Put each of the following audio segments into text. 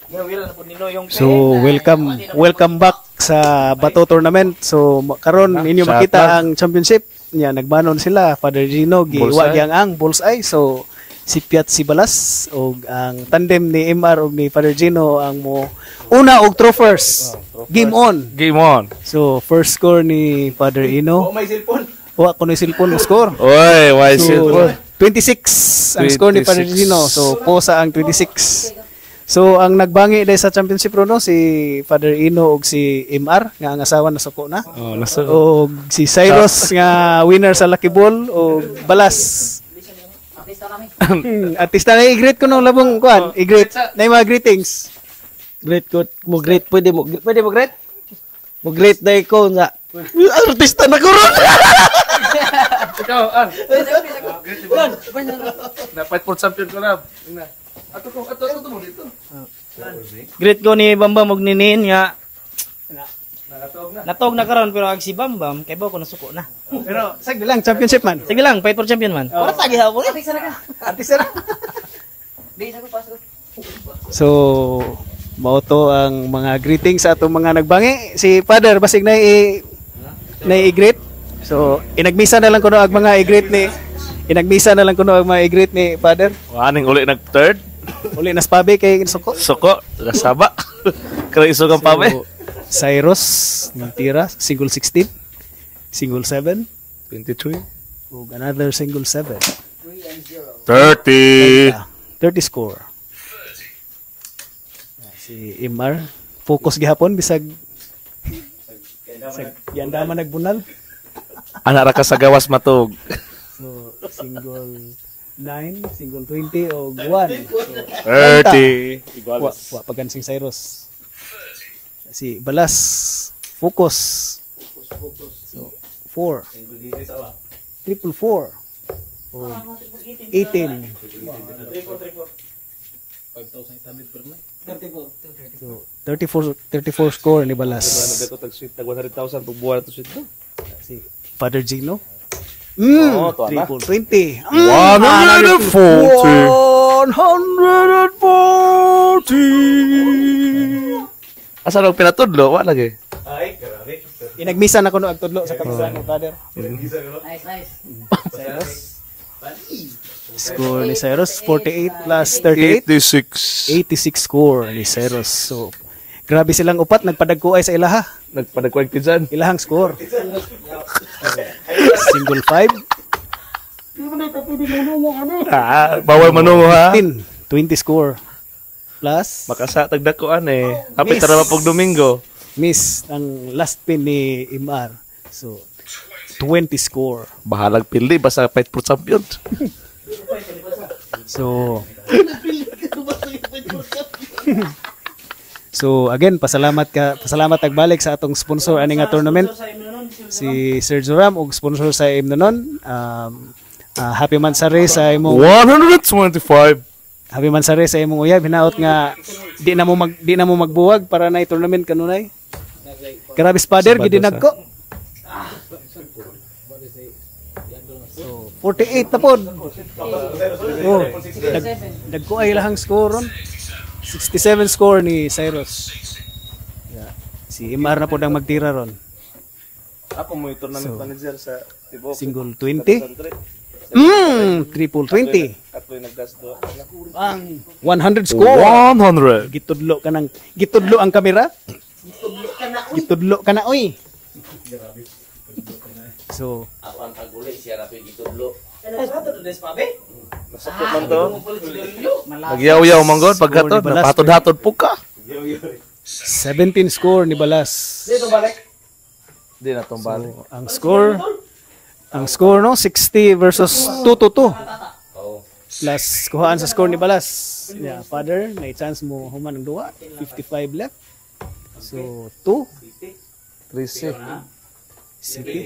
So welcome back sa Bato Tournament. So karon inyo makita ang championship niya, nagbanon sila Father Gino giwa ang bullseye. So si Piat si Balas og ang tandem ni MR og ni Father Gino ang mo una og throw first. Game on. So first score ni Father Ino. May cellphone. Wa ko ni cellphone score. Oy, why cellphone? 26 ang score ni Father Gino. So posa ang 26. So ang nagbangi dahil sa championship ro si Father Ino og si MR nga ang asawa nasuko na. Oh, nasuko. Og si Cyrus nga winner sa Lucky Ball og Balas. Artista nga i-greet ko nung labong kuan. I-greet. Na yung mga greetings. Great ko mo great pwede mo great? Mo great dai ko nga. Artista na ko ron. Ikaw, dapat for champion ko na. Ato mo dito. Great ko ni Bambam og ninin nga. Natog na karon pero ag si Bambam kay ba ko nasuko na. Pero sige lang championship man. Sige lang, fight for champion man. Para tagi ha mo. Artista na. So mao to ang mga greetings sa atong mga nagbangi. Si Father basig na i-greet. So inagmisa na lang kuno ang mga i-greet ni Father. Aning uli nag third. Uli na spabe kay suko. Suko, nasaba. Kaya isugang pa ba? Cyrus tira single 16, single 7, 23. ug another single 7. 30 score. Si Imar focus gihapon bisag yanda man nagbunal. Anak ra ka sa gawas matog. So single 9, single 20 o 1. So 30. Wa pagansing Cyrus. Si Balas focus. So 4. Triple 4. O 18. 34 score ni Balas. Tag 100,000 pag buwan to sweet. Si Father Gino. Triple 20. 140. Asa nang pinatudlo? Wa lagi. Ay, grabe. Inagmisa na ko no agtudlo sa kabisa ni Father. Nice. Score ni Cyrus 48 plus 38. 86 score ni Cyrus. So grabe silang upat nagpadagko ay sa ilaha. Nagpadagkuan pinsan. Ilahang score. Single 5. Bawal manungo ha. 20 score. Plus Makasa tagdakuan Hapit tara pag Domingo. miss ang last pin ni Imar. So 20 score. Bahalag pildi basta fight for champion. So again pasalamat tagbalik sa atong sponsor ani nga tournament si Sir Joram og sponsor sa Imnonon. Happy Mansari sa imong 125. Happy Mansari sa imong uyab hinaot nga di na mo magbuwag para na tournament kanunay. Grabe Father gidinag ko. So 48 na pod. Oh, dagko ay lahang score ron. 67 score ni Cyrus. Yeah. Si Imar na po ang magtira ron. Ako mo tournament manager sa Tibok. Single 20. Triple 20. Ako yung naggasdo. Ang 100 score. 100. Gitudlo ang kamera. Gitudlo ka na oy. So, ako ang taguli siya rapi gitudlo. Nasakot man to. Nagyaw-yaw manggod pagkatod, napatod-hatod po ka. 17 score ni Balas. Di na tumbalik. So, ang score no 60 versus 2-2. Plus kuhaan sa score ni Balas. Yeah, Father, may chance mo human ng duwa. 55 left. So 2 3-6. City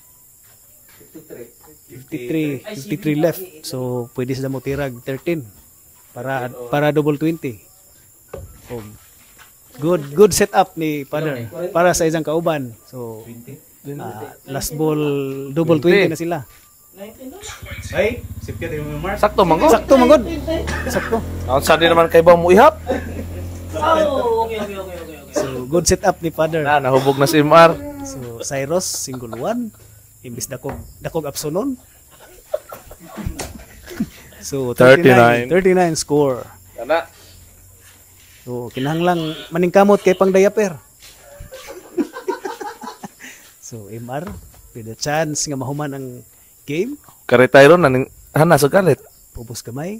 53 left. So pwede sila mo tirag 13 para double 20. Oh, good setup ni Father para sa isang kauban. So last ball double 20 na sila. Ay, sipket yung Mark. Sakto manggod. Sakto manggod. Sakto. Ang sadi naman kay ba mo ihap? So, good setup ni Father. Nahubog na si MR. So, Cyrus, single 1. Imbis dakog absonon. So, 39 score. Kana. So, kinahanglang maningkamot kay pang diaper. So, MR, with a chance nga mahuman ang game. Karitayron hana sa galit. Pubos kamay.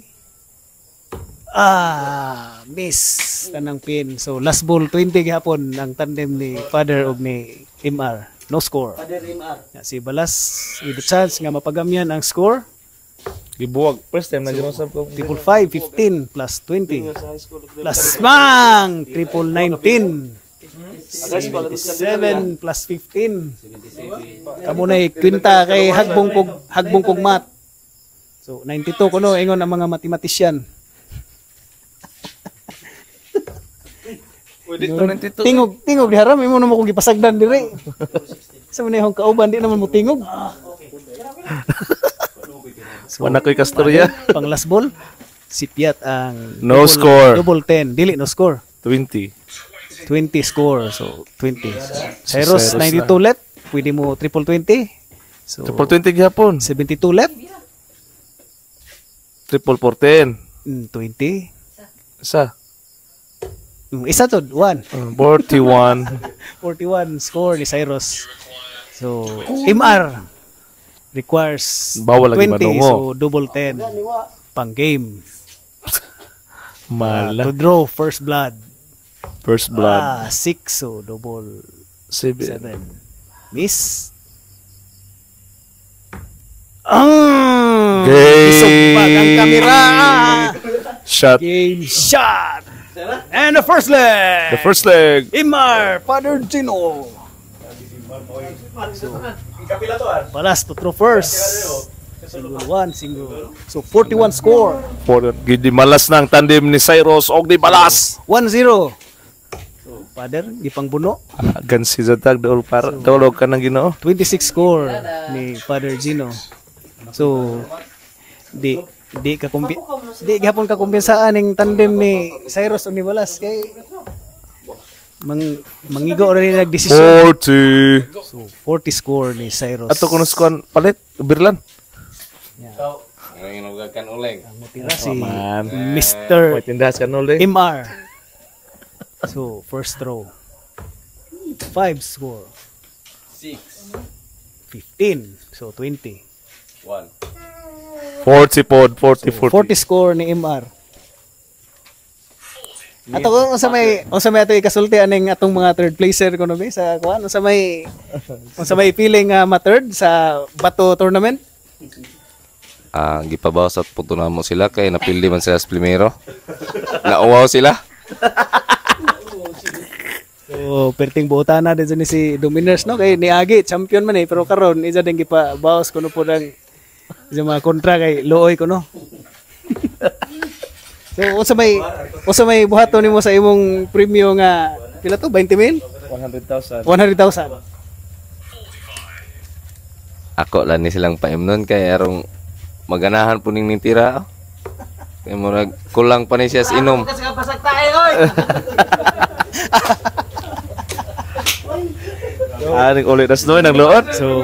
Miss tanang pin. So last ball 20 gihapon ang tandem ni Father ug ni MR. No score. Father MR. Si Balas with the chance nga mapagamyan ang score. Gibuwag. First time na ginusap ko. Triple 5, 15 plus 20 plus mang triple 19. 77 plus 15. Kamo nay kwenta kay hagbong kog mat. So 92 kuno ingon ang mga mathematician. Pwede to 92. Tingog di haram imo na mo kog gipasagdan dire. Sa man yung kauban di naman mo tingog. Wala ko'y kastorya. Pang last ball si Piat ang No score. Double 10, dili no score. 20. 20 score. So 20. Cyrus 92 left, pwede mo triple 20. So Triple 20 gihapon. 72 left. Triple 14. 20. Isa. Isa to, 1. 41. 41 score ni Cyrus. So, MR requires Bawal lagi 20, madungo. so double 10 pang game. Mala. To draw first blood. First blood. 6, so double 7. 7. Miss. Game. Isugbag ang kamera. Shot. Game shot. And the first leg. The first leg. Imar, Father Gino. Balas to throw first. Single 1, single. So 41 score. For gidi malas ng tandem ni Cyrus og di balas. 1-0. So Father, gipang buno. Gan si Zatag daol para daolog ka ng Ginoo. 26 score ni Father Gino. So di gihapon ka kumpensaan ning tandem ni Cyrus ug ni Balas kay mangigo ra ni nagdesisyon. 40. So 40 score ni Cyrus. Ato kuno skuan palit Birlan. Ang inugakan uling. Tira si Man. Mr. Tindas kan uli. MR. So first throw. 5 score. 6, 15. So 20. 1. 40 pod, 40 40 score ni MR. Ato ko unsa may ato ikasulti aning atong mga third placer kuno be sa kuan unsa may feeling ma-third sa Bato tournament? Gipabaw sa puto na mo sila kay napildi man sila sa primero. Nauwaw sila. So perting buotana din ni si Dominers no kay niagi champion man pero karon isa din gipabawas kuno po ng sa mga kontra kay looy kuno. So unsa may buhaton nimo sa imong premyo nga pila to 20,000? 100,000. 100,000. Ako lang ni silang paimnon kay arong maganahan po ning tira. Kay mo kulang pa ni siya sa inom. Kasi kapasag tayo oy. Aning ulit das noy nang luot. So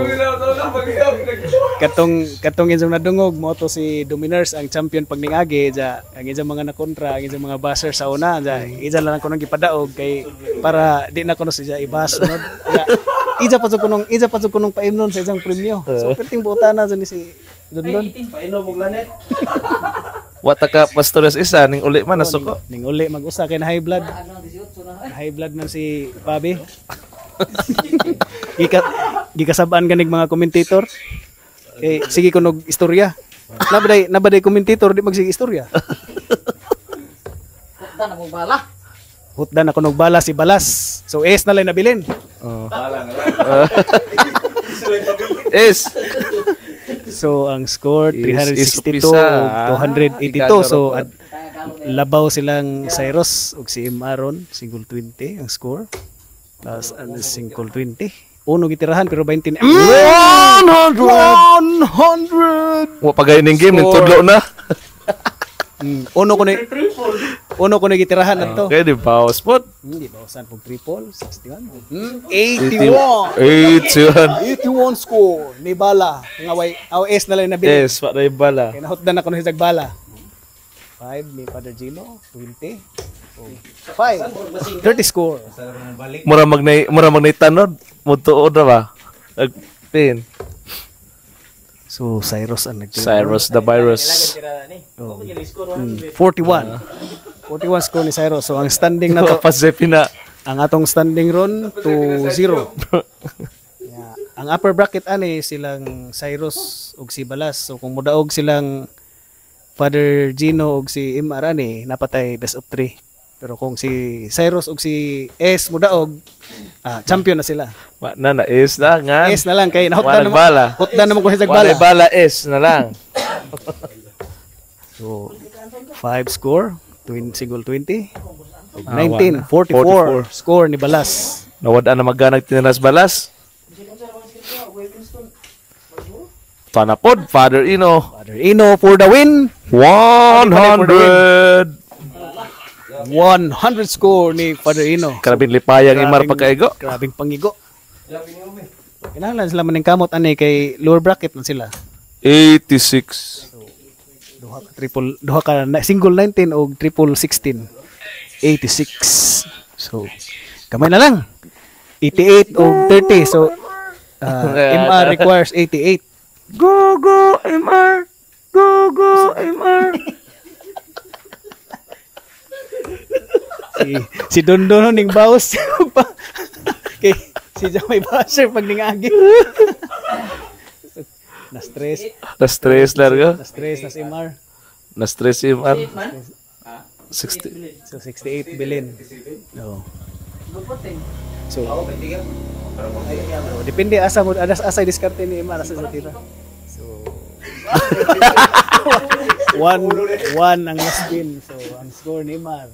katong inyong nadungog mo to si Dominers ang champion pag ningagi ja ang inyong mga nakontra ang inyong mga basher sa una ja ija lang ko nang gipadaog kay para di na kuno siya ibas sunod ja ija pa jud kunong paimnon sa isang premyo so perting buotana ni si Dondon Painom og lanet. Wata ka pastores isa ning uli man nasuko. ning uli mag-usa kay na high blood man si Bobby. Gikasabaan ganig mga commentator. Eh sige kunog istorya. Nabaday commentator di magsige istorya. Hutdan mo bala. Hutdan na kunog bala si Balas. So es na lang nabilin. Is So ang score Is 362 pisa. 282 so labaw silang Cyrus ug si Maron single 20 ang score. Tapos single 20. Uno gitirahan pero 20 100 wa pagay ning game ning tudlo na. Uno Puno ko nagitirahan na to. Okay, di ba? Spot. Hindi ba usan pong triple 61. 81. 81. 81 score ni Bala. Nga way S na lang nabili. Yes, para yung bala. Kaya nahutdan ako ng Bala. 5 ni Father Gino, 20. 5. 30 score. Mura magnay tanod. Mutuod na ba? Nagpin. So Cyrus ang nagtira. Cyrus the virus. 41. 41 score ni Cyrus. So ang standing na to, Pasepi na. ang atong standing ron 2-0. Yeah. Ang upper bracket ani silang Cyrus ug si Balas. So kung mudaog silang Father Gino ug si Imar ani napatay best of 3. Pero kung si Cyrus ug si S mudaog, champion na sila. Wa na is na nga. S na lang kay Wala nahutdan naman. bala. Hutdan naman ko sa Wala bala. bala is na lang. So 5 score, single 20. Ug 44. 19, 44 score ni Balas. Nawad na magganag tinanas balas. Tanapod, Father Ino. Father Ino for the win. 100. 100 score ni Father Ino. Karabing lipayang imar pagkaigo. Grabing pangigo. Kinahanglan sila maning kamot ani kay lower bracket na sila. 86. Duha ka single 19 o triple 16. 86. So kamay na lang. 88 o 30. So MR requires 88. Go MR. Go MR. Si Dondono ning bawas kay si Jamay Basher pag ningagi. Na-stress larga. Na si MR. Na-stress si MR. 60. So 68 bilin. No. So depende asa mo asa diskarte ni MR sa tira. So 1 ang last spin. So ang score ni MR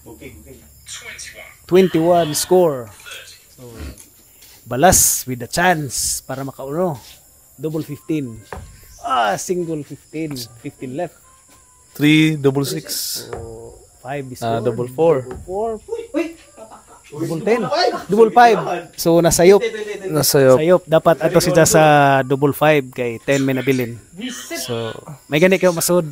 21 score. So Balas with a chance para makauno. Double 15. Single 15. 15 left. 3 double 6. So 5 is score. Double 4. Double 10. Double 5. So nasayop. Nasayop. Sayop. Dapat ato siya sa double 5 kay 10 may nabilin. So may gani kayo masud.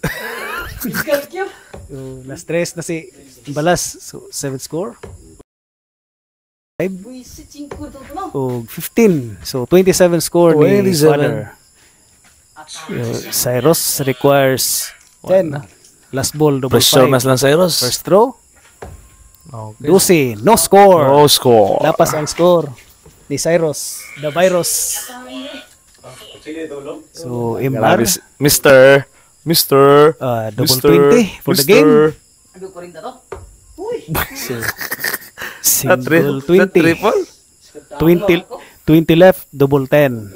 So na-stress na si Balas. So 7 score. 5 o 15. So 27 score ni 27. Father. Cyrus requires 10. Last ball double Pressure 5. mas lang Cyrus. First throw. Okay. 12. No score. No score. Lapas ang score ni Cyrus. The virus. So Imbar. Mr. Double 20 for the game. So, single 20. Triple? 20 left, double 10.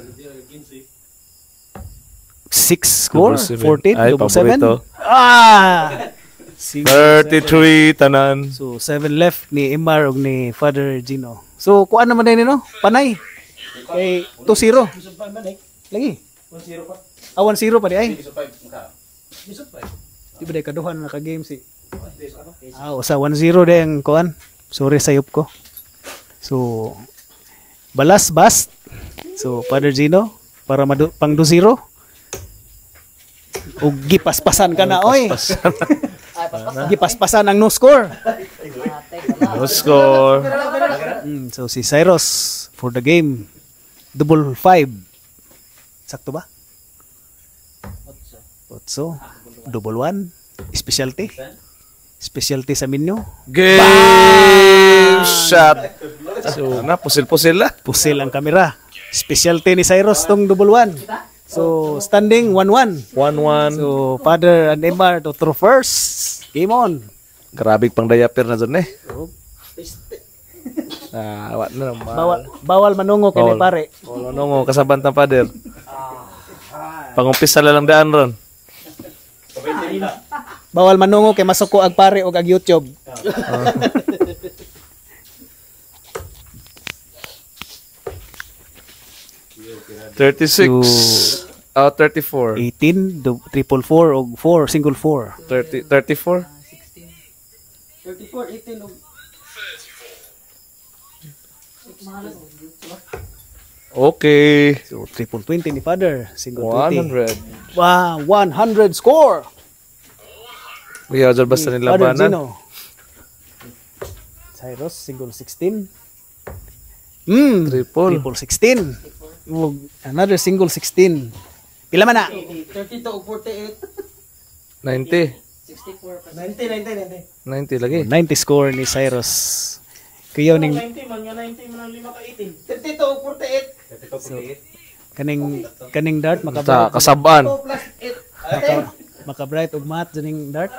6 score, Double 14, Ay, double 7. paborito. 33 tanan. So 7 left ni Imar ug ni Father Gino. So kuan naman din no? Panay. Kay 2-0. Lagi. 1-0 pa. 1-0 pa di ay. Di ba day kaduhan na ka game si. Sa 1-0 din kuan. Sorry sayop ko. So Balas bust. So Father Gino para pang 2-0. O gipaspasan ka na oy. Gipaspasan ang no score. No score. So si Cyrus for the game double 5. Sakto ba? 8. Double 1. Specialty. Specialty sa menu. Game shot. So, pusil-pusil la. Pusil ang kamera. Specialty ni Cyrus tong double 1. So, standing 1-1. 1-1. So, Father and Emar to throw first. Game on. Grabig pang diaper na dun eh. Awat na naman. Bawal manungo kay ni pare. Wala nungo, kasabant na pader. Pangumpisa lang daan ron. Bawal manungo kay masuko ag pare og ag YouTube. 36. 34. 18, triple 4 og 4, single 4. 34. 34, 18 og Okay. So, triple 20 ni Father. Single 20. 100. Wow, 100 score. Kaya dyan basta Ni nila Father banan. Gino. Cyrus, single 16. Mm, Triple. triple 16. Oh, another single 16. Pila man na? 32 og 48. 90. 64. 90. 90 lagi. 90 score ni Cyrus. Kuyaw ning 90 man, nga 90 man ang 5 ka 18. 32 og 48. kaning dart Sa maka kasabaan. 2 plus 8. maka bright og mat janing dart.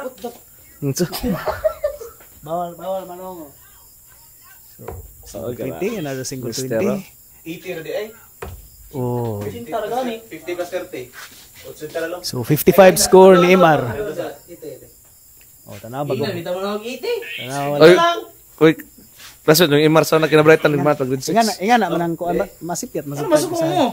Bawal manong. So, 20, another single Mister, 20. 80 na di ay. Oh. 50 ra gani. 50 plus 30. 80 na lang. So 55 score ni Imar. Oh, tanaw bago. Ina, bitaw mo na og 80. Tanaw Ay, wala. uy. Rason, yung Imar sa na kinabrightan ng mat. Inga na manang ko masipyat Ano masuko mo?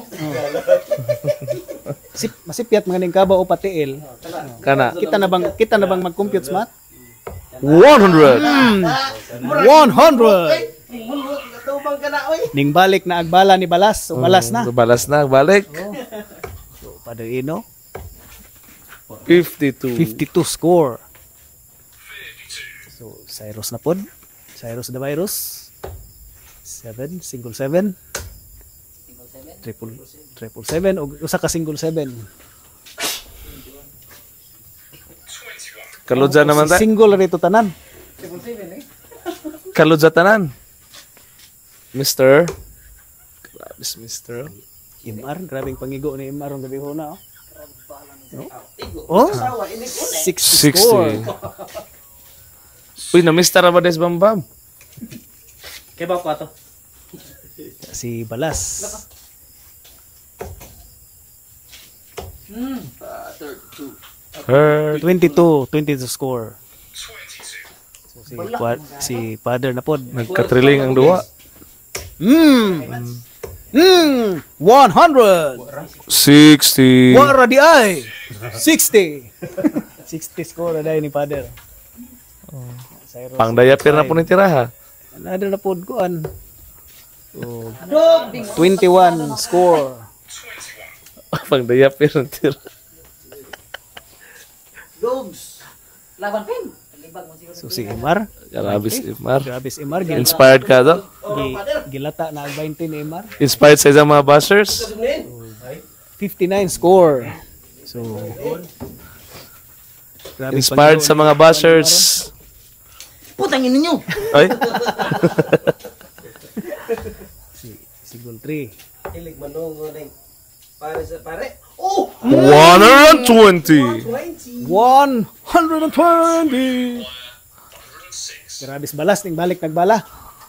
Masipyat mga ning kabaw o patiil. Kana. Kita na bang mag-compute mat? 100. 100. Mulot ka tubang ka na oy. Ning balik na agbala ni Balas. So balas na. Balas na, balik. So Father Ino, 52. 52 score. So Cyrus na pod. Cyrus the virus. 7, single 7. Triple 7 o usa ka single 7. Kaludza naman tayo. Single rito tanan. Kaludza tanan. Mister. Grabis, Mister. Imar, grabing pangigo ni Imar ang gabi ho na. Oh, 60 score. 60. Uy, na-mister ba des Bambam? Kay ba pa to? Si Balas. 22 score. So, si Father na pod. Nagkatriling ang duwa. 100. 60. Wara di ay. 60. 60 score na ni Father. Cyrus. Pang dayapir na po ni tiraha. Another na pod kuan. So, 21 score. Pang dayapir na tiraha. Dogs. Laban pin. Libag mo siguro. So si Imar, Grabis, Imar. grabis Imar, Inspired ka to? gilata na ang 20 ni Imar. Inspired sa isang mga bashers? 59 score. So grabe Inspired sa mga bashers? Putang ina niyo. Ay? si Goal 3. Ilig manungo ning pare sa pare. Oh! 120. 120. Grabe si Balas ning balik nagbala.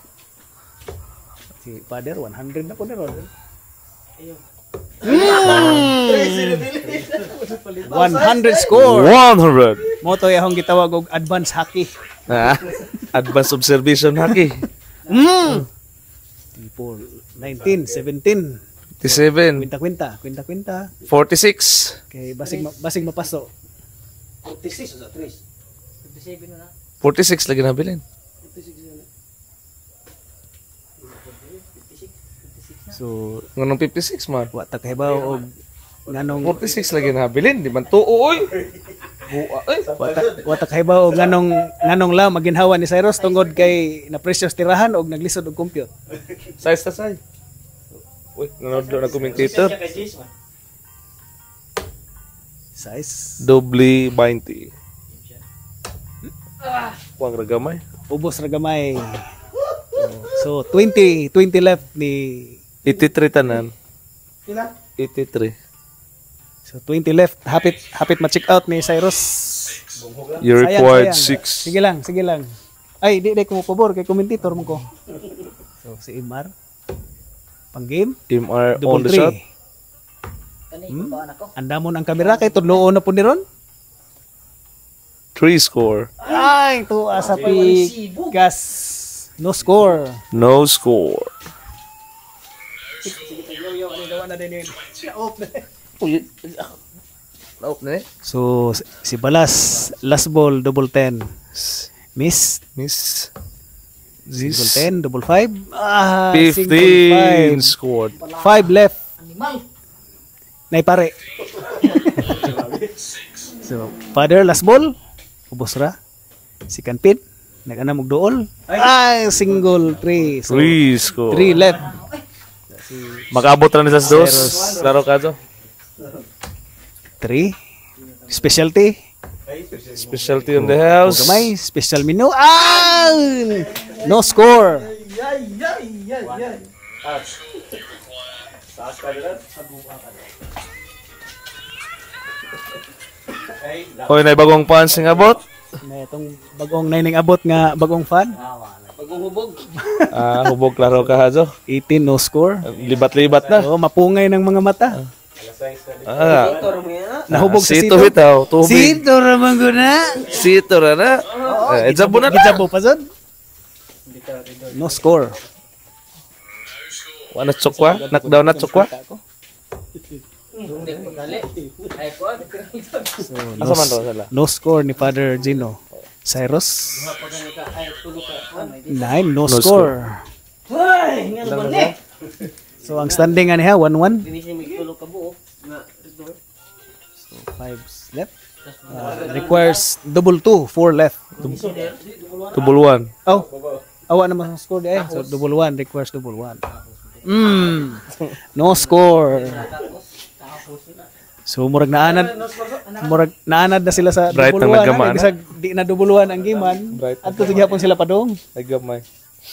Si Father 100 na po ni Ron. 100 score. 100. Mo to yung gitawag og advance hockey. Ah, advanced observation hockey. Tipo 19, 17. 57. Kwenta. 46. Kay basig mapaso. 46 sa 3. 57 na. 46 lagi nabilin. So Nganong 56 man? wa ta kahibaw og nganong 46 lagi nabilin. Di man tuo oy. Buwa ay. wa ta kahibaw og nganong la maginhawa ni Cyrus tungod kay na precious tirahan og naglisod og compute. Size ta say. Uy, nanood doon na commentator. Size Doble 20. Kuang ragamay. ubos ra gamay. So 20 left ni 83 tanan. Pila? 83. so 20 left. Hapit ma-check out ni Cyrus. You required Sayang. 6. Sige lang. Ay, di ko mo pabor kay commentator mo ko. So si Imar pang game Team are on double the shot. 3. Kani ba anak ko? Andamon ang kamera kay tudloon na po ni Ron. 3 score. Ay, tuwa sa pikas. No score. No score. So, si Balas, last ball, double 10. Miss. This Single 10, double 5. 15 scored. 5 left. Nay pare. So, father last ball. Ubos ra. Second pin. Nag-ana mog duol. Ay, single 3. So, 3 score. 3 left. Mag-abot na sa dos. Laro ka to. 3. Specialty. Specialty in the house. Gamay, special menu. Ah! No score. Hoy, na bagong fans nga abot. Na itong bagong nining abot nga bagong fan. Hubog laro ka hazo. 18 no score. Libat-libat na. Oh, mapungay ng mga mata. Nahubog sa Sito sito. bitaw, tubig. Sito ramang guna. Sito ra na. Edzabo na na. Gitsabo pa son. No score. Wala tsukwa, knockdown na tsukwa. So, Asa man to sala? no score ni Father Gino. Cyrus. 9 no score. So ang standing ani ha 1-1. So 5 left. Requires double 2, 4 left. Double 1. Oh. Awa naman ang score di ay. So double 1 requires double 1. No score. So murag naanad na sila sa Bright double na 1. naggamaan, Bisag di na double 1 ang giman. Bright. At sige hapon sila padong. Naggamay.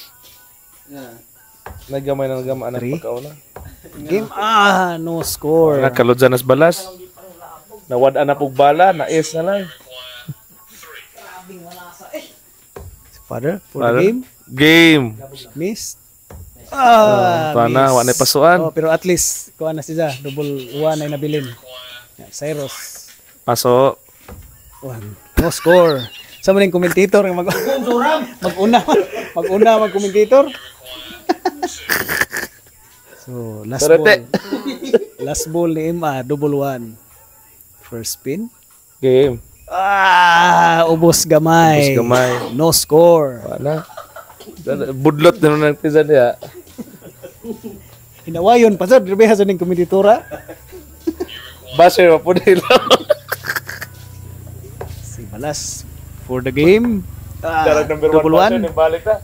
Naggamay na nagamaan ang Three. pagkauna. Game no score. Nakalodyan nas balas. Nawad na pug bala, na-ace na lang. Father for Father? the game. Game. Miss. Pana, wa na pasuan. Oh, pero at least kuha na siya. Double 1 ay nabilin. Yeah, Cyrus. Paso. 1. No score. Sa maning commentator nga mag-una mag-commentator. So, last Sorete. ball. Last ball ni Ima, double 1. First spin. Game. Ubos gamay. Ubos gamay. No score. Wala. Budlot na nang tisan niya. Hinawayon pa sa rebeha sa ning komeditora. Basher pa po nila. Si Balas for the game. Number Double 1. 1. Balik na.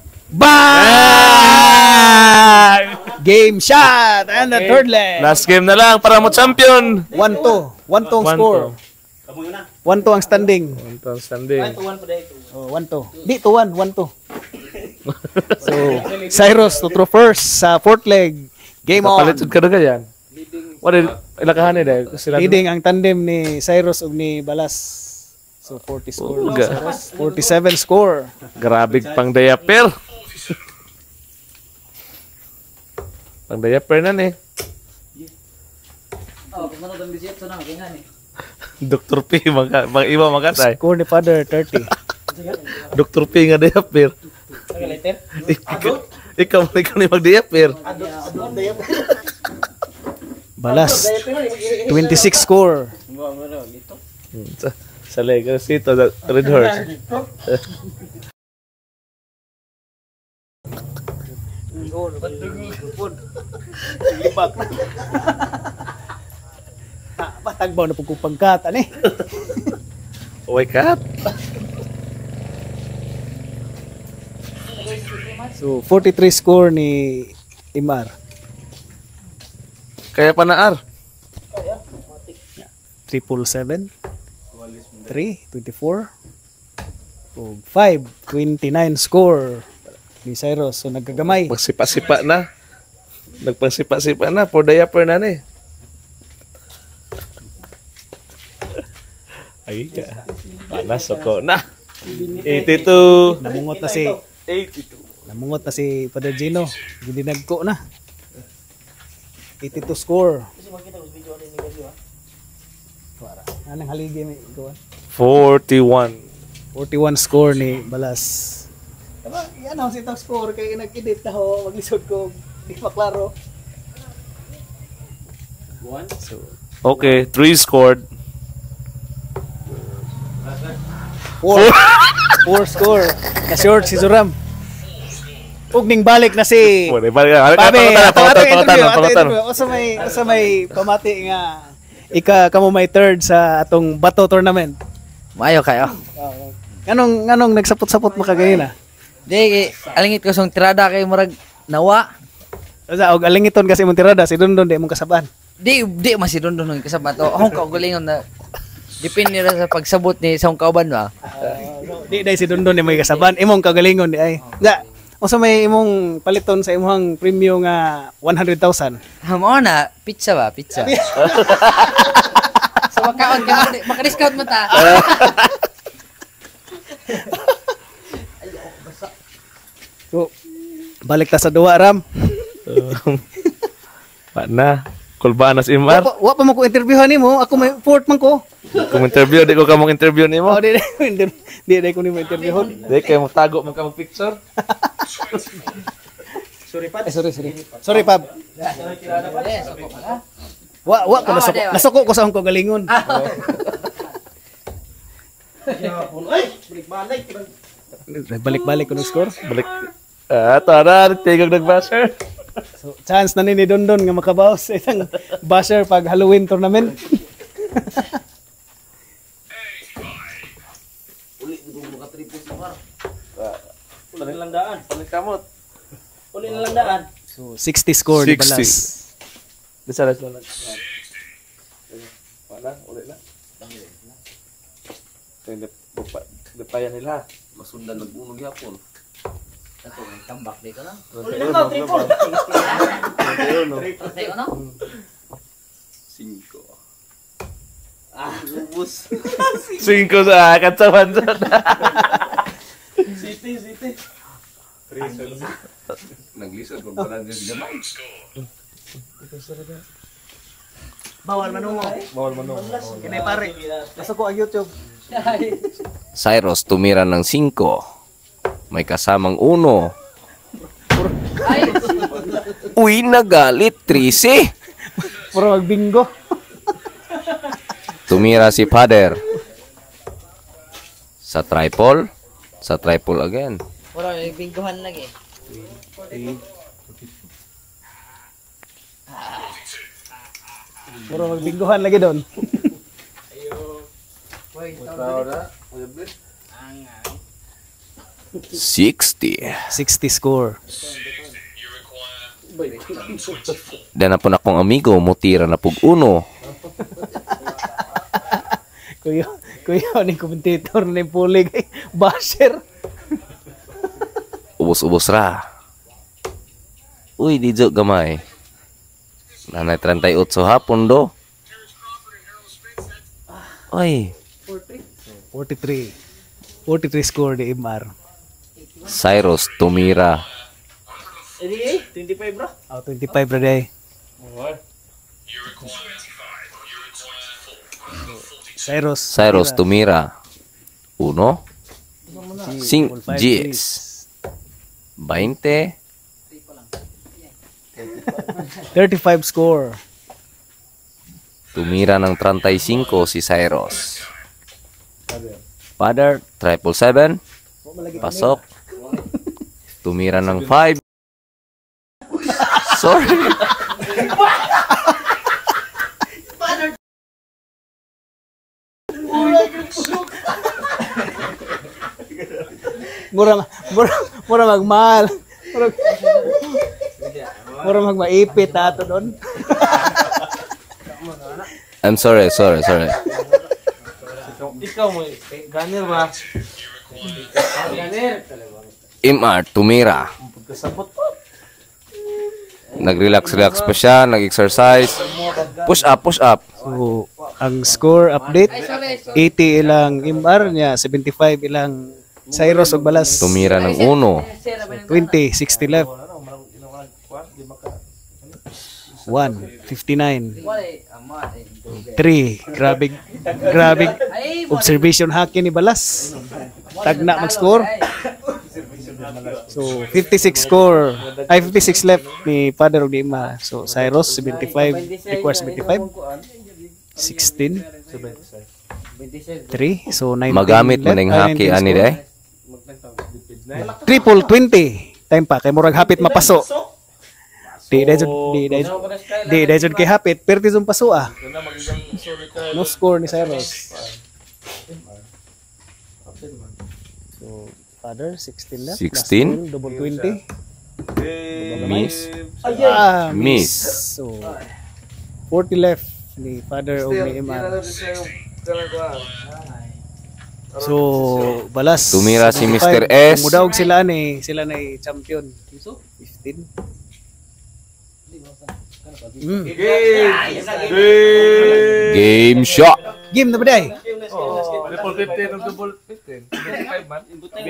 Bang! Game shot and the third leg. Last game na lang para mo champion. 1-2. 1-2 ang score. 1-2 ang standing. Ang standing. Oh, 1-2. Di 2-1, 1-2. So, Cyrus to throw first sa fourth leg. Game on. Palitod ka na ganyan. Wala, ilakahan eh. Leading ang tandem ni Cyrus ug ni Balas. So 40 score. Cyrus. 47 score. Grabe pang diaper. Pang diaper na eh. Dr. P, mga iba magatay. Score ni Father 30. Dr. P nga diaper. Ikaw ni mag-diaper. Balas 26 score. Sa leg, sito, red horse. Batagbaw na pugkong pagkat, ani? Wake up. So, 43 score ni Imar. Kaya pa naar. 777. 3, 24. 5, 29 score ni Cyrus. So, nagkagamay. Magsipa-sipa na. Nagpasipa-sipa na. For diaper na ni. Ay, panas ako na. 82. Namungot na si 82. Namungot na si Father Gino. Hindi nagko na. 82 score. Anong haligi may gawa? 41. 41 score ni Balas. Yan ako si top score kaya nag-edit na ho. Maglisod ko. Di pa klaro. So, Okay, 3 scored. 4 score. Na-short si Zoram. Ug ning balik na si Wala, balik na. Pabe, Pangutan. Usa may pamati nga kamo may third sa atong bato tournament. Mayo kayo. Nganong nagsapot-sapot mo kagayina? Di, alingit ko song tirada kay murag nawa. Usa og alingiton kasi mong tirada si Dondon di mong kasaban. Di masidon doon kasama to. Akong kaugalingon na depende ra sa pagsabot ni sa kauban ba. Di dai si Dondon di may kasaban. Imong kagalingon di ay. Nga, usa may imong paliton sa imong premium nga 100,000. Hamo na pizza ba, pizza. So makaon ka maka-discount mo ta. So, balik ta sa duwa Ram. Pa na. Kulbanas Imar. Wa pa mo ko interviewhan nimo, ako may fourth man ko. Kung interview, di ko kamong interview ni mo. Oh, di ko nimo interviewon. Di kayo magtago mo kamong picture. Sorry. Sorry, Pab. Wa ko nasuko ko sa akong kagalingon. Balik-balik ko ng score. Balik. Tara, tigog nag-basher. So, chance na ni Dondon nga makabaw sa isang basher pag Halloween tournament. Uli na lang daan. Balik kamot. Uli na lang daan. So, 60 score ni 60. Balas. Desa lang. Wala, uli na. Hindi depayan nila. Masundan nag-unog yapon. Ako tambak di ko na. Uli na lang, triple. Patay ko no? 5. Ubus. 5 sa katsawan dyan. City. Naglisod kung pala niya si Gamay. Bawal manungo. Kinay pare. Nasa ko ang YouTube. Cyrus tumira ng 5. May kasamang 1. Ay, Uy, nagalit 13. Puro magbingo. Tumira si Father. Sa triple again. wala may bingguhan lagi. Puro magbingohan lagi doon. Wait, 60. 60 score. Dan na po na akong amigo, mutira na pug 1. Kuya, ni commentator na yung pulig. Basher. Ubos-ubos ra. Uy, di jo gamay. Nanay 38 hapon do. Uy, 43. 43 score ni Imar. Cyrus tumira. 25 bro. Oh, 25 ra day. Cyrus tumira. 1. Sing Gs. 20. 35 score. Tumira ng 35 si Cyrus. Father, 777. Pasok. Tumira ng 5. Sorry. Mura magmahal. Mura magmaipit ato doon. I'm sorry. Ikaw mo, ganir ba? Imar, tumira. Kasabot po. Nag-relax pa siya, nag-exercise. Push up. So, ang score update, 80 ilang Imar niya, 75 ilang Cyrus ug Balas. Tumira ng 1. 20, 60 left. 1, 59. 3, grabe observation hacking ni Balas. Tagna mag-score. So 56 score. Ay 56 left ni Father of the Ima. So Cyrus 75, requires 75. 16. 3. So 19 Magamit man left. ning haki ani day. Triple 20. Time pa kay murag hapit mapaso. Di dayjud kay hapit, perti jud paso ah. No score ni Cyrus. So father 16 left. 16. Double 20. Miss. Miss. So 40 left ni father o ni Emma. So balas. Tumira si 75. Mr. S. Mudawg sila ni champion. 15. Game shot. Game na ba day? Triple 15 o double 15. 25 man.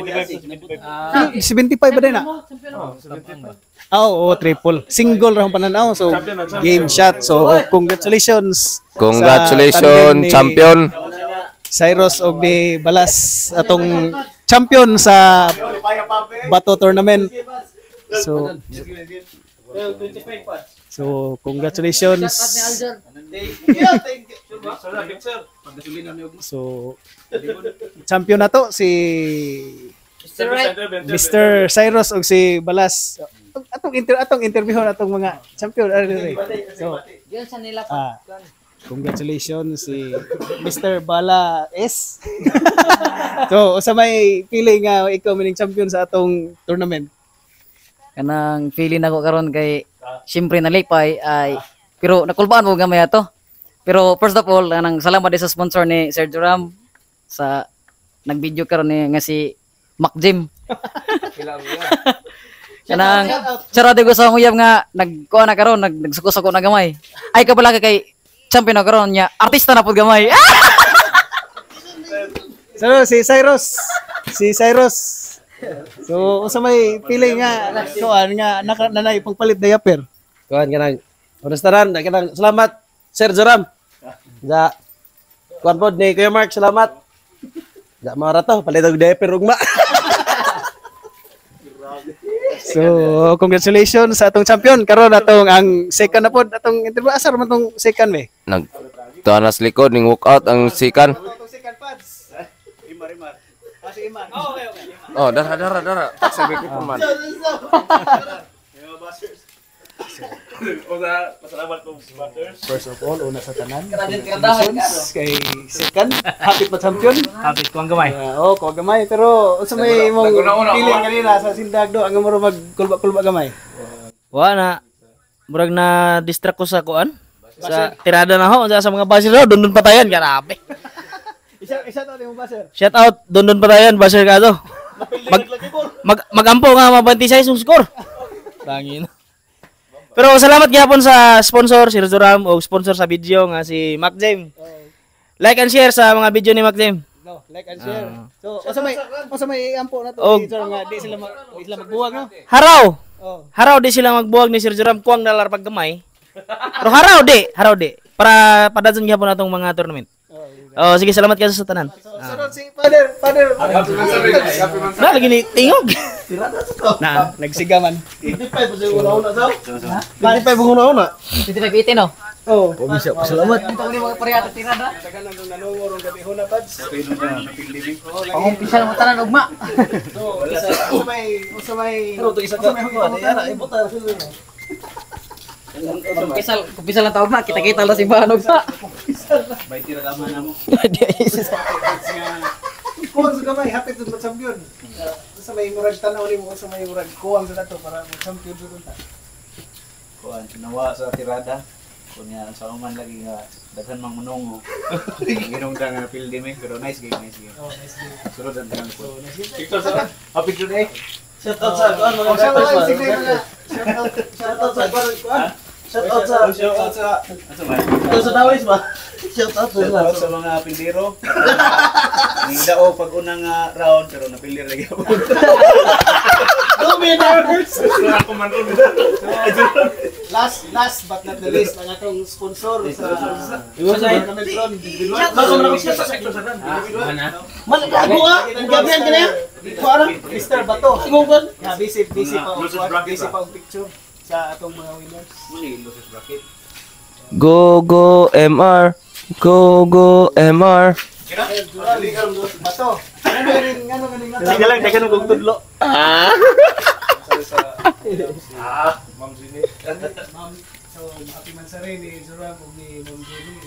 75 ba din na? Oo, triple. Single ra pananaw. So game shot. So congratulations. Congratulations, champion. Cyrus og ni Balas atong champion sa Bato tournament. So congratulations. So champion na to si Mr. Cyrus og si Balas. Atong interview atong mga champion. So congratulations si Mr. Bala S. So usa may feeling nga ikaw maning champion sa atong tournament. Kanang feeling ako karon kay syempre nalipay ay pero nakulbaan mo gamay ato. Pero first of all, kanang salamat din sa sponsor ni Sir Duram sa nag-video karon ni nga si Mac Jim. Kanang charade ko sa nguyab nga nagkuha na karon nagsuko-suko na gamay. Ay ka pala kay champion na karon nya artista na pud gamay. So si Cyrus. So usa may feeling nga kuan nga nanay pagpalit diaper. Kuan kanang restaurant kanang salamat Sir Joram. Ja kuan pod ni Kuya Mark salamat. Ja mara to palit og diaper ugma. So congratulations sa atong champion karon atong ang second na pod atong interview asar man tong second be. Tanas likod ning walkout ang sikan. Oh, dara. Sabi ko man. First of all, una sa tanan. Congratulations kay second, happy pa champion. Kapit ko ang gamay. Ko gamay pero unsa may imong feeling kanina sa sindagdo ang mo magkulba-kulba gamay. Wa na. Murag na distract ko sa kuan. Sa tirada na ho sa mga baser ho, dundon patayan grabe. Isa to mo ba sir? Shout out dundon patayan baser ka to. Magampo nga mabanti sa isong score. Tangin. Pero salamat gyapon sa sponsor si Rozoram o sponsor sa video nga si Mac James. Like and share sa mga video ni Mac James. No, like and share. So usa may ampo na to nga di sila magbuwag no. Haraw. Haraw di sila magbuwag ni Sir Joram kuang dalar paggamay. Pero haraw di para padadson gyapon natong mga tournament. Oh, sige salamat kayo sa tanan. Sunod si Father. Na lagi ni tingog. Na nagsigaman. 25 una. 25-18 no. Oh, Salamat. Ito ni mga parehata tirada. tagan nang nanungorong gabi huna pads. Pangumpisa mo tanan ugma. So, usa may Kumpisa lang taon na kita lang si Banog sa. kuwang sa gamay, happy to champion. Usa may murag tanaw nimo, usa may murag kuwang sa nato para mag-champion jud ta. Kuan nawa sa tirada kunya sa uman lagi nga daghan mang munongo ginungda nga pildi me pero nice game Oh, nice game. sulod ang tanang ko Picture sa happy today Shout out sa kuan mga Shout out members. shout out sa kuan. Shout out sa Dawis ba? Shout out sa mga pildero ning dao pag unang round pero napildir lagi ako Last but not the least ang atong sponsor sa tournament ron. Gabihan ka na yan? Mr. Bato. Igugan. Busy pa ang picture sa atong mga winners. Go MR. Go MR. Bato. Ano rin nga. Sige lang, dagan kong tudlo. Ma'am Zini. Ma'am, so Ate Mansari ni Joram ug ni Ma'am Jenny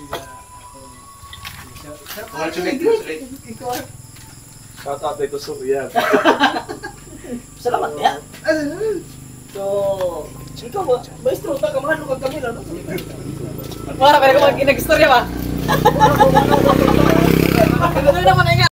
Congratulations. Shout out dito sa Riyadh. Salamat ya. So, ikaw ba? Maestro, ta ka mahal kag Camila, no? Para pero kung nag-istorya ba? Ano naman nga?